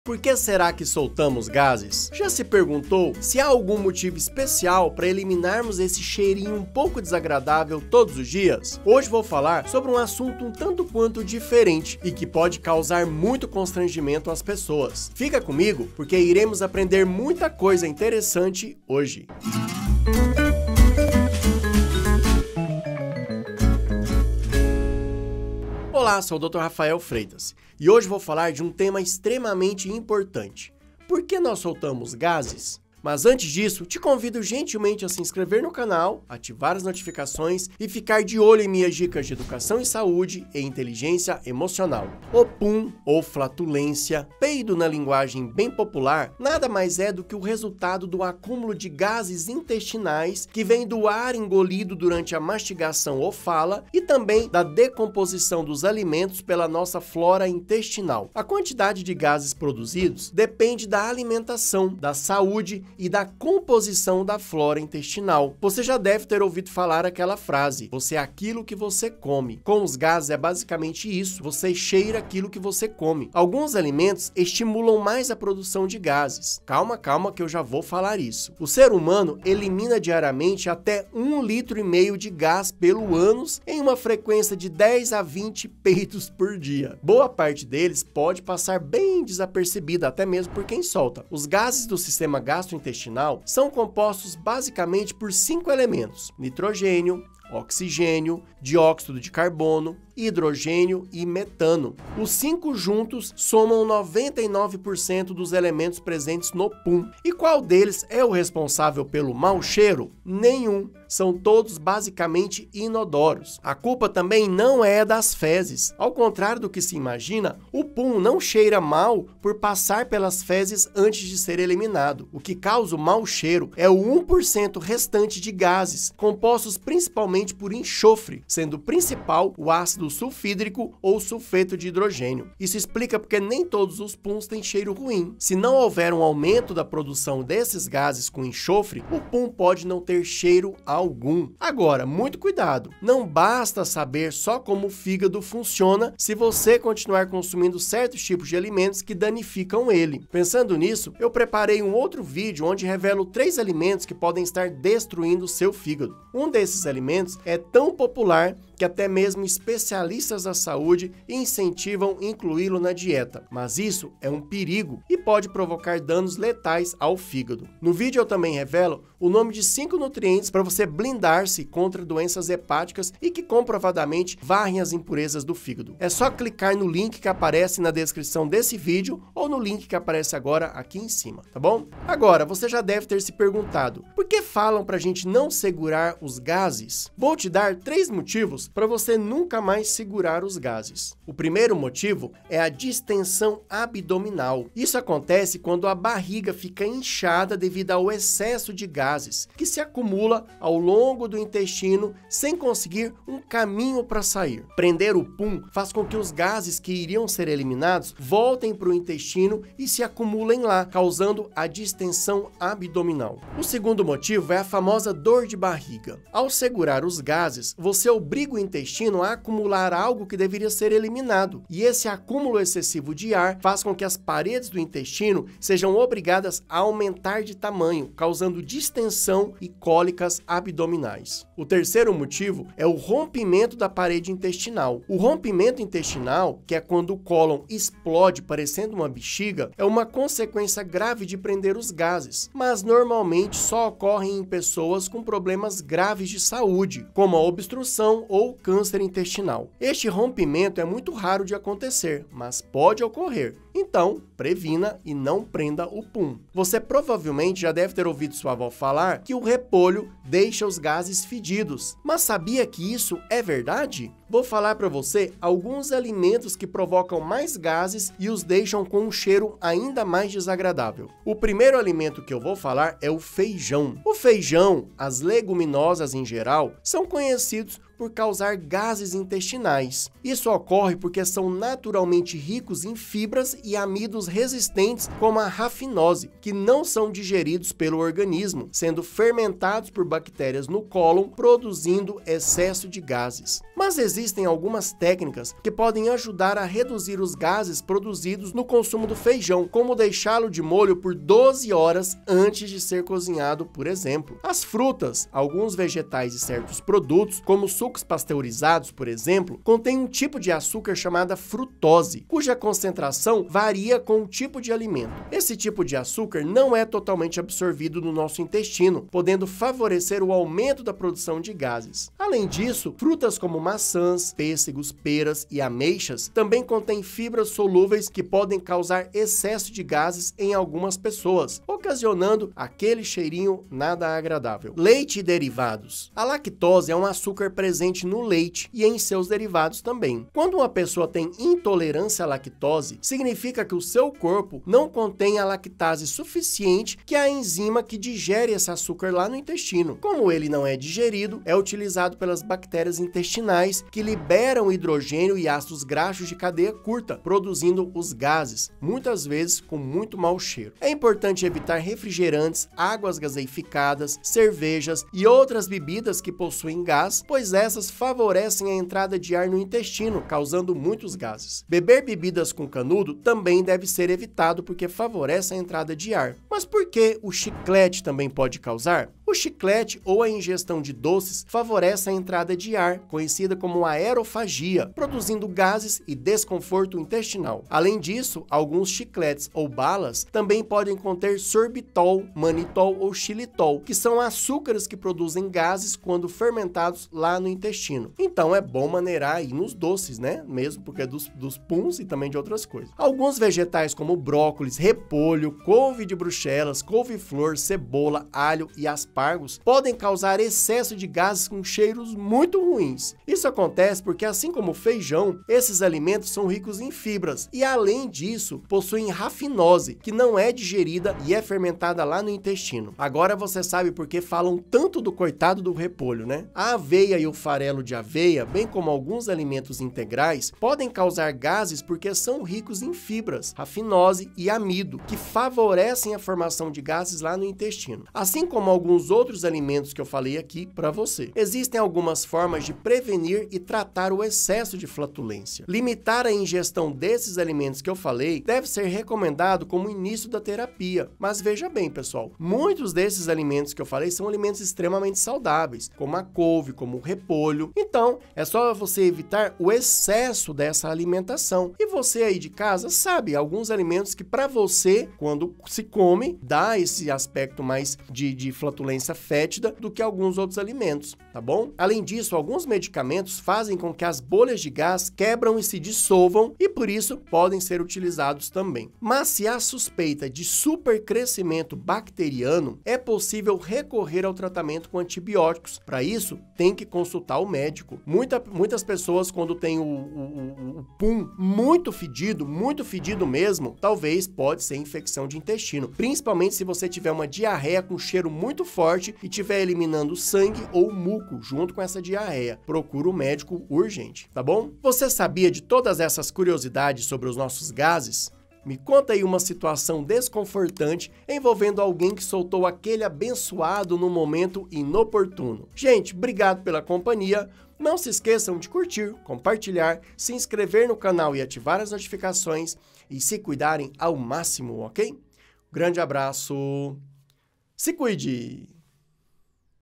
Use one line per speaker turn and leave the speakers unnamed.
Por que será que soltamos gases? Já se perguntou se há algum motivo especial para eliminarmos esse cheirinho um pouco desagradável todos os dias? Hoje vou falar sobre um assunto um tanto quanto diferente e que pode causar muito constrangimento às pessoas. Fica comigo porque iremos aprender muita coisa interessante hoje. Olá, sou o Dr. Rafael Freitas e hoje vou falar de um tema extremamente importante. Por que nós soltamos gases? Mas antes disso, te convido gentilmente a se inscrever no canal, ativar as notificações e ficar de olho em minhas dicas de educação e saúde e inteligência emocional. O PUM, ou flatulência, peido na linguagem bem popular, nada mais é do que o resultado do acúmulo de gases intestinais que vem do ar engolido durante a mastigação ou fala e também da decomposição dos alimentos pela nossa flora intestinal. A quantidade de gases produzidos depende da alimentação, da saúde e da composição da flora intestinal. Você já deve ter ouvido falar aquela frase: você é aquilo que você come. Com os gases é basicamente isso, você cheira aquilo que você come. Alguns alimentos estimulam mais a produção de gases. Calma que eu já vou falar isso. O ser humano elimina diariamente até 1,5 litro de gás pelo ânus em uma frequência de 10 a 20 peidos por dia. Boa parte deles pode passar bem desapercebida, até mesmo por quem solta. Os gases do sistema gastrointestinal são compostos basicamente por 5 elementos: nitrogênio, oxigênio, dióxido de carbono, hidrogênio e metano. Os 5 juntos somam 99% dos elementos presentes no PUM. E qual deles é o responsável pelo mau cheiro? Nenhum. São todos basicamente inodoros. A culpa também não é das fezes. Ao contrário do que se imagina, o PUM não cheira mal por passar pelas fezes antes de ser eliminado. O que causa o mau cheiro é o 1% restante de gases, compostos principalmente por enxofre, sendo o principal o ácido sulfídrico ou sulfeto de hidrogênio. Isso explica porque nem todos os PUMs têm cheiro ruim. Se não houver um aumento da produção desses gases com enxofre, o PUM pode não ter cheiro algum. Agora, muito cuidado, não basta saber só como o fígado funciona se você continuar consumindo certos tipos de alimentos que danificam ele. Pensando nisso, eu preparei um outro vídeo onde revelo 3 alimentos que podem estar destruindo o seu fígado. Um desses alimentos é tão popular que até mesmo especialistas da saúde incentivam incluí-lo na dieta, mas isso é um perigo e pode provocar danos letais ao fígado. No vídeo eu também revelo o nome de 5 nutrientes para você blindar-se contra doenças hepáticas e que comprovadamente varrem as impurezas do fígado. É só clicar no link que aparece na descrição desse vídeo ou no link que aparece agora aqui em cima, tá bom? Agora, você já deve ter se perguntado: por que falam para a gente não segurar os gases? Vou te dar 3 motivos para você nunca mais segurar os gases. O primeiro motivo é a distensão abdominal. Isso acontece quando a barriga fica inchada devido ao excesso de gases que se acumula ao longo do intestino sem conseguir um caminho para sair. Prender o PUM faz com que os gases que iriam ser eliminados voltem para o intestino e se acumulem lá, causando a distensão abdominal. O segundo motivo é a famosa dor de barriga. Ao segurar os gases, você obriga o intestino a acumular algo que deveria ser eliminado, e esse acúmulo excessivo de ar faz com que as paredes do intestino sejam obrigadas a aumentar de tamanho, causando distensão e cólicas abdominais. O terceiro motivo é o rompimento da parede intestinal. O rompimento intestinal, que é quando o cólon explode parecendo uma bexiga, é uma consequência grave de prender os gases, mas normalmente só ocorre em pessoas com problemas graves de saúde, como a obstrução ou câncer intestinal. Este rompimento é muito raro de acontecer, mas pode ocorrer. Então, previna e não prenda o PUM. Você provavelmente já deve ter ouvido sua avó falar que o repolho deixa os gases fedidos. Mas sabia que isso é verdade? Vou falar para você alguns alimentos que provocam mais gases e os deixam com um cheiro ainda mais desagradável. O primeiro alimento que eu vou falar é o feijão. O feijão, as leguminosas em geral, são conhecidos por causar gases intestinais. Isso ocorre porque são naturalmente ricos em fibras e amidos resistentes, como a rafinose, que não são digeridos pelo organismo, sendo fermentados por bactérias no cólon, produzindo excesso de gases. Mas existem algumas técnicas que podem ajudar a reduzir os gases produzidos no consumo do feijão, como deixá-lo de molho por 12 horas antes de ser cozinhado, por exemplo. As frutas, alguns vegetais e certos produtos, como sucos pasteurizados, por exemplo, contêm um tipo de açúcar chamada frutose, cuja concentração varia com o tipo de alimento. Esse tipo de açúcar não é totalmente absorvido no nosso intestino, podendo favorecer o aumento da produção de gases. Além disso, frutas como maçãs, pêssegos, peras e ameixas também contêm fibras solúveis que podem causar excesso de gases em algumas pessoas, ocasionando aquele cheirinho nada agradável. Leite e derivados. A lactose é um açúcar presente no leite e em seus derivados também. Quando uma pessoa tem intolerância à lactose, significa que o seu corpo não contém a lactase suficiente, que é a enzima que digere esse açúcar lá no intestino. Como ele não é digerido, é utilizado pelas bactérias intestinais, que liberam hidrogênio e ácidos graxos de cadeia curta, produzindo os gases, muitas vezes com muito mau cheiro. É importante evitar refrigerantes, águas gaseificadas, cervejas e outras bebidas que possuem gás, pois essas favorecem a entrada de ar no intestino, causando muitos gases. Beber bebidas com canudo também deve ser evitado porque favorece a entrada de ar. Mas por que o chiclete também pode causar? O chiclete ou a ingestão de doces favorece a entrada de ar, conhecida como aerofagia, produzindo gases e desconforto intestinal. Além disso, alguns chicletes ou balas também podem conter sorbitol, manitol ou xilitol, que são açúcares que produzem gases quando fermentados lá no intestino. Então é bom maneirar aí nos doces, né? Mesmo porque é dos puns e também de outras coisas. Alguns vegetais como brócolis, repolho, couve de bruxelas, couve-flor, cebola, alho e aspargos podem causar excesso de gases com cheiros muito ruins. Isso acontece porque, assim como o feijão, esses alimentos são ricos em fibras e, além disso, possuem rafinose, que não é digerida e é fermentada lá no intestino. Agora você sabe por que falam tanto do coitado do repolho, né? A aveia e o farelo de aveia, bem como alguns alimentos integrais, podem causar gases porque são ricos em fibras, rafinose e amido, que favorecem a formação de gases lá no intestino. Assim como alguns outros alimentos que eu falei aqui para você. Existem algumas formas de prevenir e tratar o excesso de flatulência. Limitar a ingestão desses alimentos que eu falei deve ser recomendado como início da terapia. Mas veja bem, pessoal, muitos desses alimentos que eu falei são alimentos extremamente saudáveis, como a couve, como o repolho. Então, é só você evitar o excesso dessa alimentação. E você aí de casa sabe alguns alimentos que para você, quando se come, dá esse aspecto mais de flatulência fétida do que alguns outros alimentos, tá bom? Além disso, alguns medicamentos fazem com que as bolhas de gás quebram e se dissolvam e por isso podem ser utilizados também. Mas se há suspeita de supercrescimento bacteriano, é possível recorrer ao tratamento com antibióticos. Para isso, tem que consultar o médico. Muitas pessoas, quando tem o pum muito fedido mesmo, talvez pode ser infecção de intestino, principalmente se você tiver uma diarreia com cheiro muito forte e estiver eliminando sangue ou muco junto com essa diarreia. Procura o médico urgente, tá bom? Você sabia de todas essas curiosidades sobre os nossos gases? Me conta aí uma situação desconfortante envolvendo alguém que soltou aquele abençoado no momento inoportuno. Gente, obrigado pela companhia. Não se esqueçam de curtir, compartilhar, se inscrever no canal e ativar as notificações e se cuidarem ao máximo, ok? Grande abraço. Se cuide!